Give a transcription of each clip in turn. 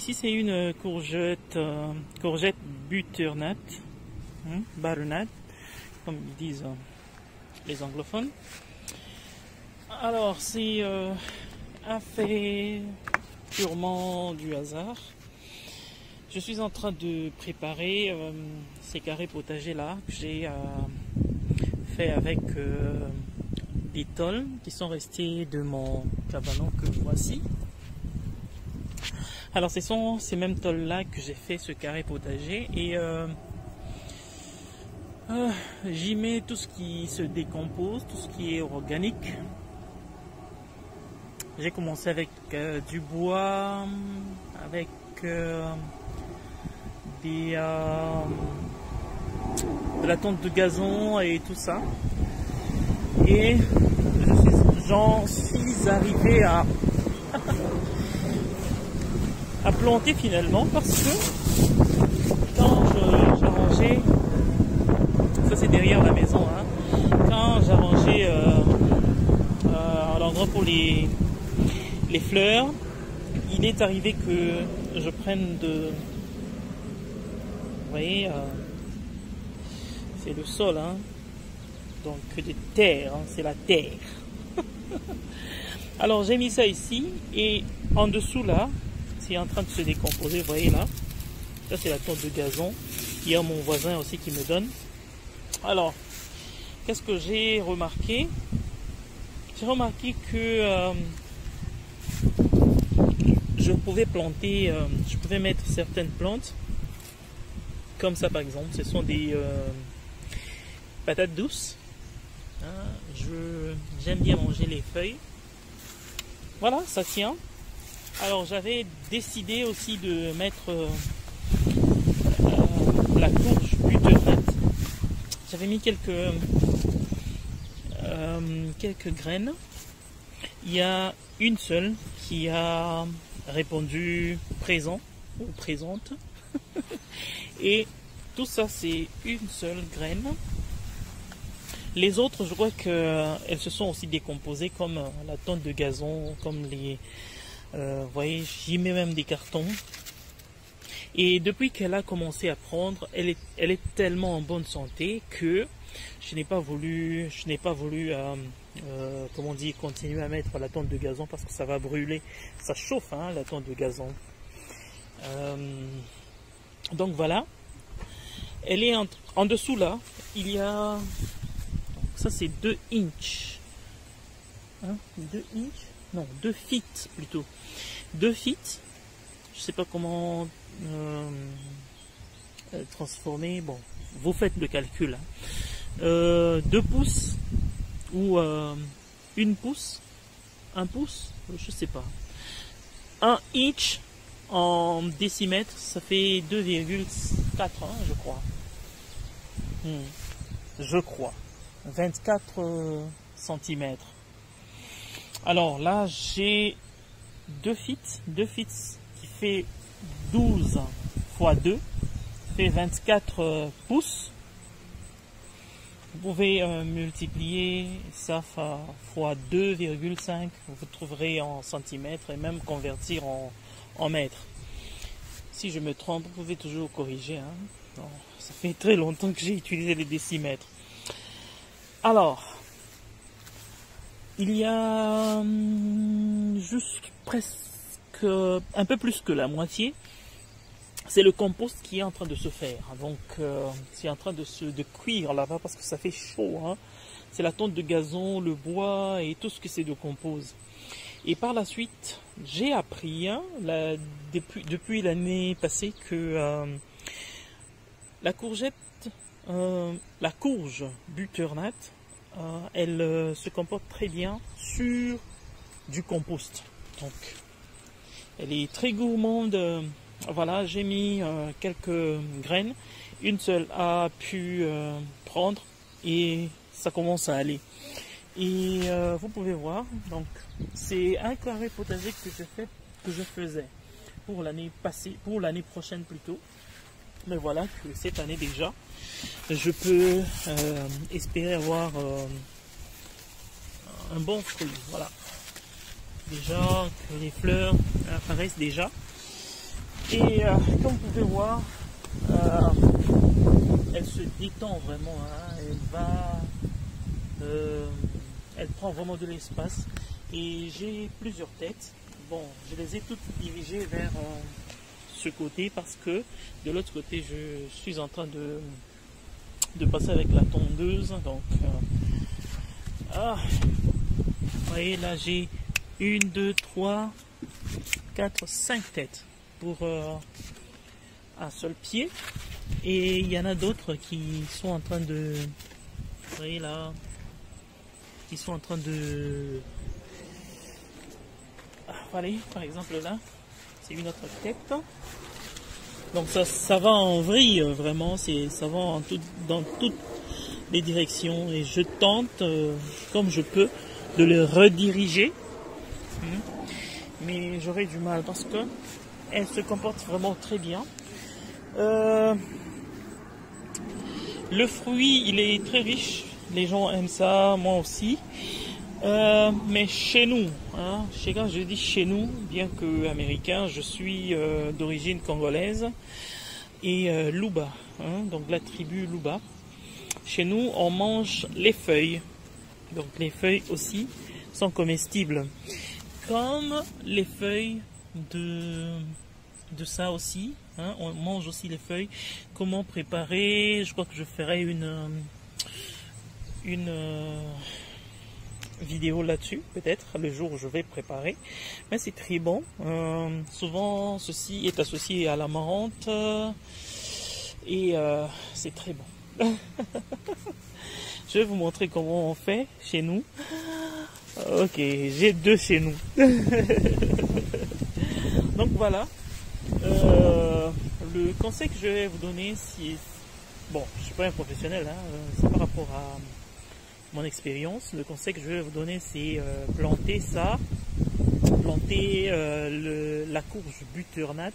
ici c'est une courgette, courgette butternut, butternut, comme ils disent les anglophones. Alors c'est un fait purement du hasard. Je suis en train de préparer ces carrés potagers là que j'ai fait avec des tôles qui sont restées de mon cabanon que voici. Alors ce sont ces mêmes tôles là que j'ai fait ce carré potager et j'y mets tout ce qui se décompose, tout ce qui est organique. J'ai commencé avec du bois, avec de la tonte de gazon et tout ça. Et j'en suis arrivé à planter finalement parce que quand j'arrangeais, ça c'est derrière la maison, quand j'arrangeais l'endroit pour les fleurs, il est arrivé que je prenne vous voyez, c'est le sol, donc de terre, c'est la terre. Alors j'ai mis ça ici et en dessous là, c'est en train de se décomposer, vous voyez là. Ça c'est la tonte de gazon. Il y a mon voisin aussi qui me donne. Alors, qu'est-ce que j'ai remarqué? J'ai remarqué que je pouvais planter, je pouvais mettre certaines plantes comme ça par exemple. Ce sont des patates douces. J'aime bien manger les feuilles. Voilà, ça tient. Alors j'avais décidé aussi de mettre la courge butternut. J'avais mis quelques graines. Il y a une seule qui a répondu présent ou présente. Et tout ça c'est une seule graine. Les autres, je crois qu'elles se sont aussi décomposées comme la tonte de gazon, comme les... vous voyez, j'y mets même des cartons. Et depuis qu'elle a commencé à prendre, elle est tellement en bonne santé que je n'ai pas voulu comment dire, continuer à mettre la tonte de gazon parce que ça va brûler. Ça chauffe, la tonte de gazon. Donc voilà. Elle est en dessous là. Il y a... Ça c'est 2 inches. 2 inches? Non, 2 feet plutôt. 2 feet. Je sais pas comment transformer. Bon, vous faites le calcul. 2 pouces ou 1 pouce. 1 pouce? Je sais pas. 1 inch en décimètres, ça fait 2,4, je crois. Je crois. 24 cm. Alors là, j'ai 2 feet qui fait 12 fois 2, fait 24 pouces. Vous pouvez multiplier ça fois 2,5, vous trouverez en centimètres et même convertir en mètres. Si je me trompe, vous pouvez toujours corriger. Non, ça fait très longtemps que j'ai utilisé les décimètres. Alors, il y a juste presque un peu plus que la moitié. C'est le compost qui est en train de se faire. Donc, c'est en train de cuire là-bas parce que ça fait chaud. C'est la tonte de gazon, le bois et tout ce que c'est de compose. Et par la suite, j'ai appris depuis l'année passée que la courge butternut, elle se comporte très bien sur du compost. Donc, elle est très gourmande. Voilà, j'ai mis quelques graines. Une seule a pu prendre et ça commence à aller. Et vous pouvez voir, donc c'est un carré potager que je faisais pour l'année passée, pour l'année prochaine plutôt. Mais voilà que cette année déjà, je peux espérer avoir un bon fruit. Voilà. Déjà que les fleurs apparaissent déjà. Et comme vous pouvez voir, elle se détend vraiment, hein. Elle prend vraiment de l'espace. Et j'ai plusieurs têtes. Bon, je les ai toutes dirigées vers ce côté parce que de l'autre côté, je suis en train de passer avec la tondeuse. Donc, vous voyez, là j'ai 1, 2, 3, 4, 5 têtes pour un seul pied. Et il y en a d'autres qui sont en train de... Vous voyez là, qui sont en train de... Voilà, par exemple là, c'est une autre tête. Donc ça va en vrille, vraiment, ça va dans toutes les directions. Et je tente, comme je peux, de le rediriger. Mais j'aurai du mal parce que elle se comporte vraiment très bien. Le fruit, il est très riche. Les gens aiment ça, moi aussi. Mais chez nous, hein, quand je dis chez nous, bien que américain, je suis d'origine congolaise et Luba, hein, donc la tribu Luba. Chez nous, on mange les feuilles. Donc les feuilles aussi sont comestibles. Comme les feuilles de ça aussi, hein, on mange aussi les feuilles. Comment préparer? Je crois que je ferai une vidéo là-dessus, peut-être le jour où je vais préparer. Mais c'est très bon. Souvent, ceci est associé à la menthe et c'est très bon. Je vais vous montrer comment on fait chez nous. Ok, j'ai 2 chez nous. Donc voilà. Le conseil que je vais vous donner, si bon, je suis pas un professionnel, hein, c'est par rapport à mon expérience. Le conseil que je vais vous donner, c'est planter ça, planter la courge butternut,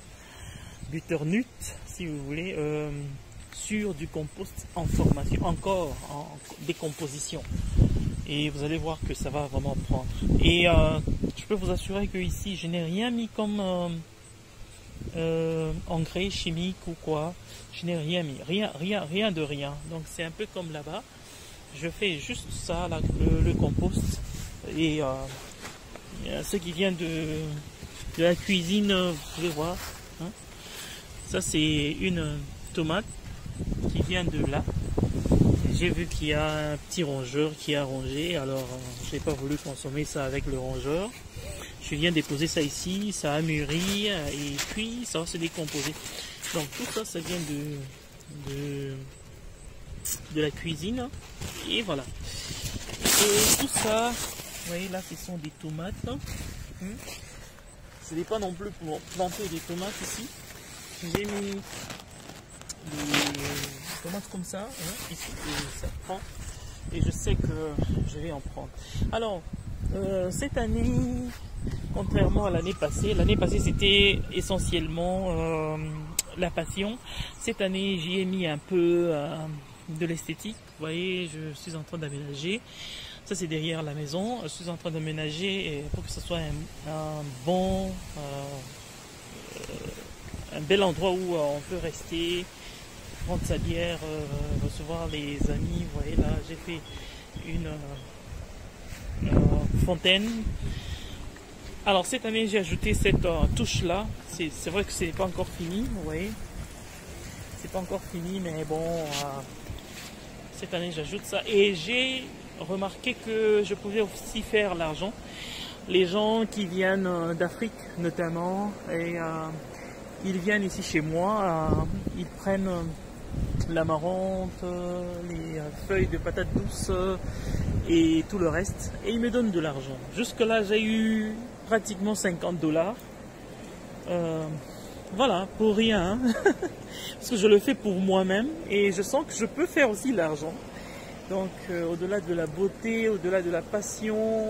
si vous voulez, sur du compost en formation, encore en décomposition. Et vous allez voir que ça va vraiment prendre. Et je peux vous assurer que ici, je n'ai rien mis comme engrais chimique ou quoi. Je n'ai rien mis, rien de rien. Donc c'est un peu comme là-bas. Je fais juste ça, là, le compost. Et ce qui vient de la cuisine, vous pouvez voir. Hein. Ça c'est une tomate qui vient de là. J'ai vu qu'il y a un petit rongeur qui a rongé, alors je n'ai pas voulu consommer ça avec le rongeur. Je viens déposer ça ici, ça a mûri et puis ça va se décomposer. Donc tout ça, ça vient de la cuisine et voilà. Et tout ça, vous voyez là, ce sont des tomates. Ce n'est pas non plus pour planter des tomates ici. J'ai mis des tomates comme ça, hein, ici, et ça prend. Et je sais que je vais en prendre. Alors, cette année, contrairement à l'année passée c'était essentiellement la passion. Cette année, j'y ai mis un peu de l'esthétique. Vous voyez, je suis en train d'aménager. Ça, c'est derrière la maison. Je suis en train d'aménager pour que ce soit un bon, un bel endroit où on peut rester, prendre sa bière, recevoir les amis. Vous voyez, là, j'ai fait une fontaine. Alors cette année j'ai ajouté cette touche là. C'est vrai que c'est pas encore fini, vous voyez. C'est pas encore fini, mais bon, cette année j'ajoute ça. Et j'ai remarqué que je pouvais aussi faire l'argent. Les gens qui viennent d'Afrique notamment, et ils viennent ici chez moi, ils prennent l'amarante, les feuilles de patates douces et tout le reste, et ils me donnent de l'argent. Jusque là j'ai eu pratiquement $50. Voilà, pour rien, hein. Parce que je le fais pour moi-même et je sens que je peux faire aussi l'argent. Donc au-delà de la beauté, au-delà de la passion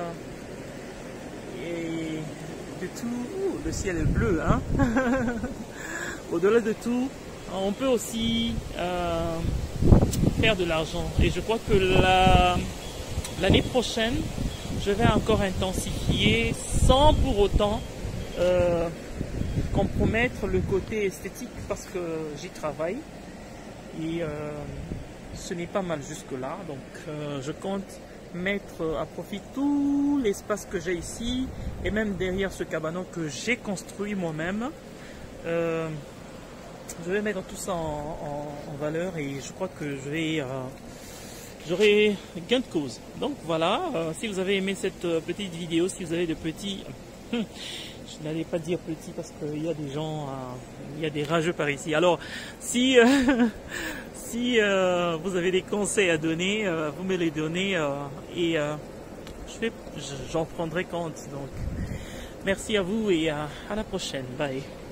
et de tout, le ciel est bleu, hein. Au-delà de tout, on peut aussi faire de l'argent. Et je crois que l'année prochaine, je vais encore intensifier sans pour autant compromettre le côté esthétique parce que j'y travaille et ce n'est pas mal jusque là, donc je compte mettre à profit tout l'espace que j'ai ici et même derrière ce cabanon que j'ai construit moi-même. Je vais mettre tout ça en valeur et je crois que j'aurai gain de cause. Donc voilà, si vous avez aimé cette petite vidéo, si vous avez de petits, je n'allais pas dire petits parce qu'il y a des gens, il y a des rageux par ici. Alors si si vous avez des conseils à donner, vous me les donnez et j'en prendrai compte. Donc merci à vous et à la prochaine. Bye.